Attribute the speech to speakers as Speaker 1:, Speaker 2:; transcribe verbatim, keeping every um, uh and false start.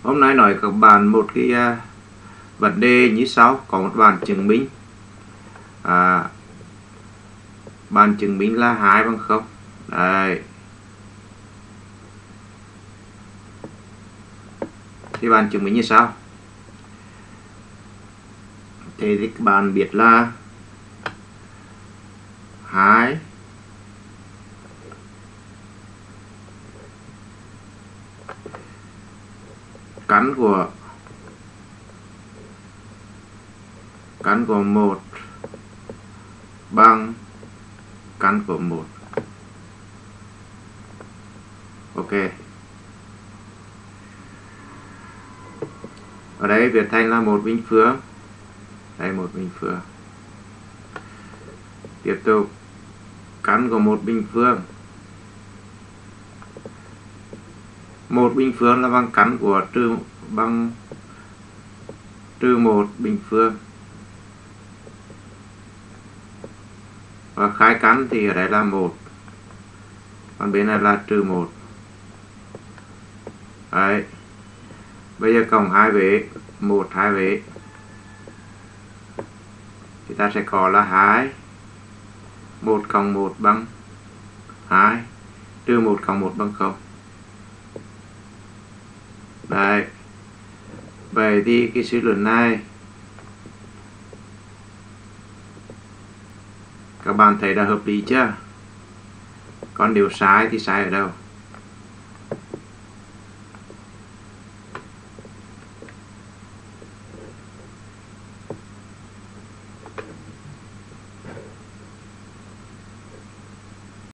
Speaker 1: Hôm nay nói các bạn một cái uh, vấn đề như sau. Có một bạn chứng minh à, bạn chứng minh là hai bằng không. Đấy. Thì bạn chứng minh như sau. Thế thì các bạn biết là hai căn của căn của một bằng căn của một. Ok. Ở đây viết thành là một bình phương. Đây một bình phương. Tiếp tục căn của một bình phương. Một bình phương là bằng căn của trừ bằng trừ một bình phương. Và khai căn thì ở đây là một. Còn bên này là trừ một. Đấy. Bây giờ cộng hai vế, một hai vế. Thì ta sẽ có là hai. một cộng một bằng hai. Trừ một cộng một bằng không. Đấy. Vậy thì cái suy luận này các bạn thấy đã hợp lý chưa? Còn nếu sai thì sai ở đâu?